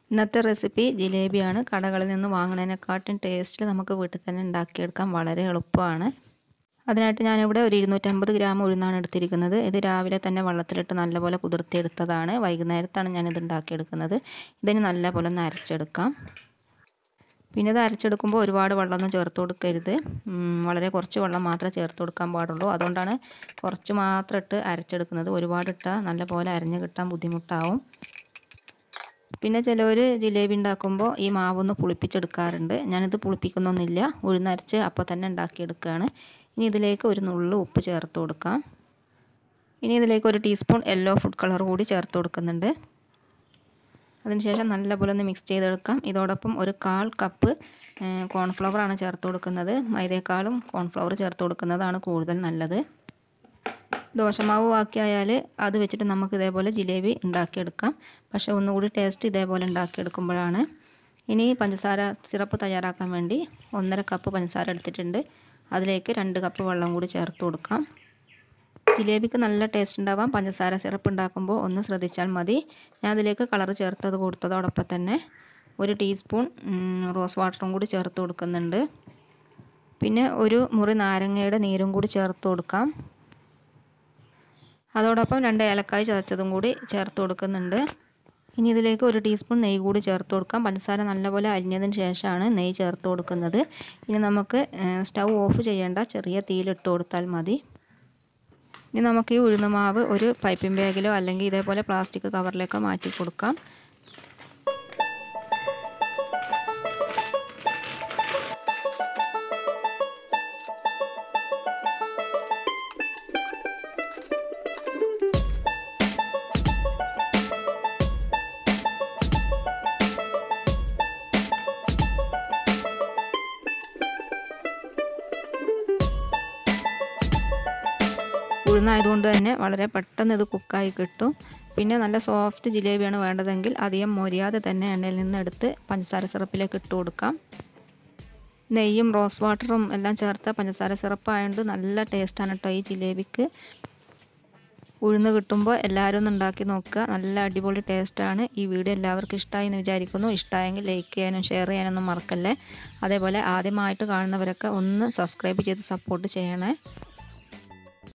ഇന്നത്തെ റെസിപ്പി ജിലേബിയാണ്. കടകളിൽ നിന്ന് വാങ്ങുന്നതിനെക്കാട്ടും ടേസ്റ്റിൽ നമുക്ക് വീട്ടിൽ തന്നെ ഉണ്ടാക്കിയെടുക്കാൻ വളരെ എളുപ്പമാണ്. അതിനായിട്ട് ഞാനിവിടെ ഒരു 250 ഗ്രാം ഉഴുന്നാണ് എടുത്തിരിക്കുന്നത്. ഇത് രാവിലെ തന്നെ വെള്ളത്തിലിട്ട് നല്ലപോലെ കുതിർത്തിയെടുത്തതാണ്. വൈകുന്നേരത്താണ് ഞാനിത് ഉണ്ടാക്കിയെടുക്കുന്നത്. ഇതിന് നല്ലപോലെ ഒന്ന് അരച്ചെടുക്കാം. പിന്നെ ഇത് അരച്ചെടുക്കുമ്പോൾ ഒരുപാട് വെള്ളമൊന്നും ചേർത്ത് കൊടുക്കരുത്. വളരെ കുറച്ച് വെള്ളം മാത്രമേ ചേർത്ത് കൊടുക്കാൻ പാടുള്ളൂ. അതുകൊണ്ടാണ് കുറച്ച് മാത്രം ഇട്ട് അരച്ചെടുക്കുന്നത്. ഒരുപാട് ഇട്ടാൽ നല്ലപോലെ അരഞ്ഞ് കിട്ടാൻ ബുദ്ധിമുട്ടാവും. പിന്നെ ചിലവർ ജിലേബി ഉണ്ടാക്കുമ്പോൾ ഈ മാവൊന്ന് പുളിപ്പിച്ചെടുക്കാറുണ്ട്. ഞാനിത് പുളിപ്പിക്കുന്നൊന്നുമില്ല. ഉഴുന്നരച്ച് അപ്പോൾ തന്നെ ഉണ്ടാക്കിയെടുക്കുകയാണ്. ഇനി ഇതിലേക്ക് ഒരു നുള്ളു ഉപ്പ് ചേർത്ത് കൊടുക്കാം. ഇനി ഇതിലേക്ക് ഒരു ടീസ്പൂൺ യെല്ലോ ഫുഡ് കളർ കൂടി ചേർത്ത് കൊടുക്കുന്നുണ്ട്. അതിനുശേഷം നല്ലപോലെ ഒന്ന് മിക്സ് ചെയ്തെടുക്കാം. ഇതോടൊപ്പം ഒരു 1/4 കപ്പ് കോൺഫ്ലവറാണ് ചേർത്ത് കൊടുക്കുന്നത്. മൈദയേക്കാളും കോൺഫ്ലവർ ചേർത്ത് കൊടുക്കുന്നതാണ് കൂടുതൽ നല്ലത്. ദോശമാവ് ബാക്കിയായാൽ അത് വെച്ചിട്ട് നമുക്ക് ഇതേപോലെ ജിലേബി ഉണ്ടാക്കിയെടുക്കാം. പക്ഷേ ഒന്നുകൂടി ടേസ്റ്റ് ഇതേപോലെ ഉണ്ടാക്കിയെടുക്കുമ്പോഴാണ്. ഇനി പഞ്ചസാര സിറപ്പ് തയ്യാറാക്കാൻ വേണ്ടി 1.5 കപ്പ് പഞ്ചസാര എടുത്തിട്ടുണ്ട്. അതിലേക്ക് 2 കപ്പ് വെള്ളം കൂടി ചേർത്ത് കൊടുക്കാം. ജിലേബിക്ക് നല്ല ടേസ്റ്റ് ഉണ്ടാവാം. പഞ്ചസാര സിറപ്പ് ഉണ്ടാക്കുമ്പോൾ ഒന്ന് ശ്രദ്ധിച്ചാൽ മതി. ഞാൻ അതിലേക്ക് കളർ ചേർത്തത് കൊടുത്തതോടൊപ്പം തന്നെ ഒരു ടീസ്പൂൺ റോസ് വാട്ടറും കൂടി ചേർത്ത് കൊടുക്കുന്നുണ്ട്. പിന്നെ ഒരു മുറി നാരങ്ങയുടെ നീരും കൂടി ചേർത്ത് കൊടുക്കാം. അതോടൊപ്പം 2 ഏലക്കായ് ചതച്ചതും കൂടി ചേർത്ത് കൊടുക്കുന്നുണ്ട്. ഇനി ഇതിലേക്ക് ഒരു ടീസ്പൂൺ നെയ്യ് കൂടി ചേർത്ത് കൊടുക്കാം. പഞ്ചസാര നല്ലപോലെ അലിഞ്ഞതിന് ശേഷമാണ് നെയ്യ് ചേർത്ത് കൊടുക്കുന്നത്. ഇനി നമുക്ക് സ്റ്റൗ ഓഫ് ചെയ്യേണ്ട, ചെറിയ തീയിലിട്ട് കൊടുത്താൽ മതി. ഇനി നമുക്ക് ഈ ഉഴുന്ന മാവ് ഒരു പൈപ്പിംഗ് ബാഗിലോ അല്ലെങ്കിൽ ഇതേപോലെ പ്ലാസ്റ്റിക് കവറിലേക്കോ മാറ്റി കൊടുക്കാം. ഉഴുന്നായതുകൊണ്ട് തന്നെ വളരെ പെട്ടെന്ന് ഇത് കുക്കായി കിട്ടും. പിന്നെ നല്ല സോഫ്റ്റ് ജിലേബിയാണ് വേണ്ടതെങ്കിൽ അധികം മൊരിയാതെ തന്നെ എണ്ണയിൽ നിന്ന് എടുത്ത് പഞ്ചസാര സിറപ്പിലേക്ക് ഇട്ട് കൊടുക്കാം. നെയ്യും റോസ് വാട്ടറും എല്ലാം ചേർത്ത പഞ്ചസാര സിറപ്പ് ആയതുകൊണ്ട് നല്ല ടേസ്റ്റാണ് കേട്ടോ ഈ ജിലേബിക്ക്. ഉഴുന്ന് കിട്ടുമ്പോൾ എല്ലാവരും ഒന്ന് ഉണ്ടാക്കി നോക്കുക. നല്ല അടിപൊളി ടേസ്റ്റാണ്. ഈ വീഡിയോ എല്ലാവർക്കും ഇഷ്ടമായി എന്ന് വിചാരിക്കുന്നു. ഇഷ്ടമായെങ്കിൽ ലൈക്ക് ചെയ്യാനും ഷെയർ ചെയ്യാനൊന്നും മറക്കല്ലേ. അതേപോലെ ആദ്യമായിട്ട് കാണുന്നവരൊക്കെ ഒന്ന് സബ്സ്ക്രൈബ് ചെയ്ത് സപ്പോർട്ട് ചെയ്യണേ.